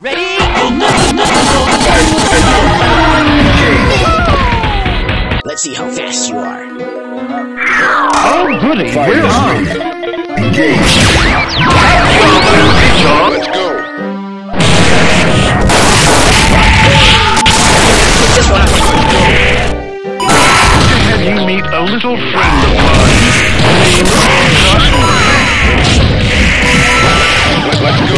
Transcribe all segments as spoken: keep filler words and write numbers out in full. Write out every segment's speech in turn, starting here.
Ready? Let's see how fast you are. Oh, goody, we're on. Engage. Let's go. This one. Have you meet a little friend of mine named Joshua? Let's go.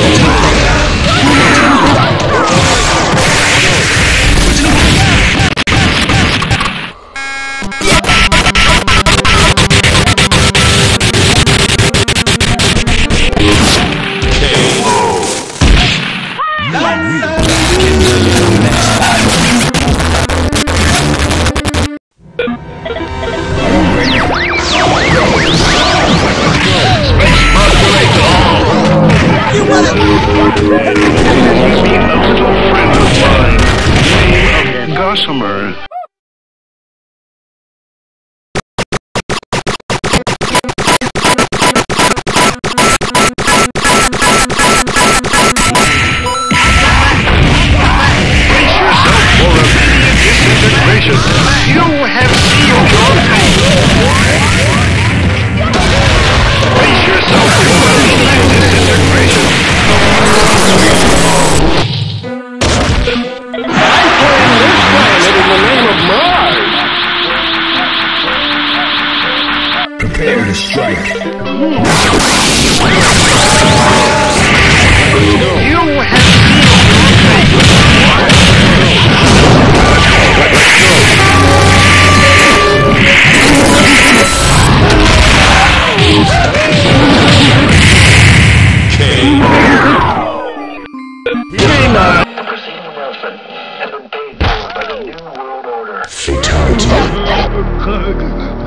Prepare to strike. You have Fatality.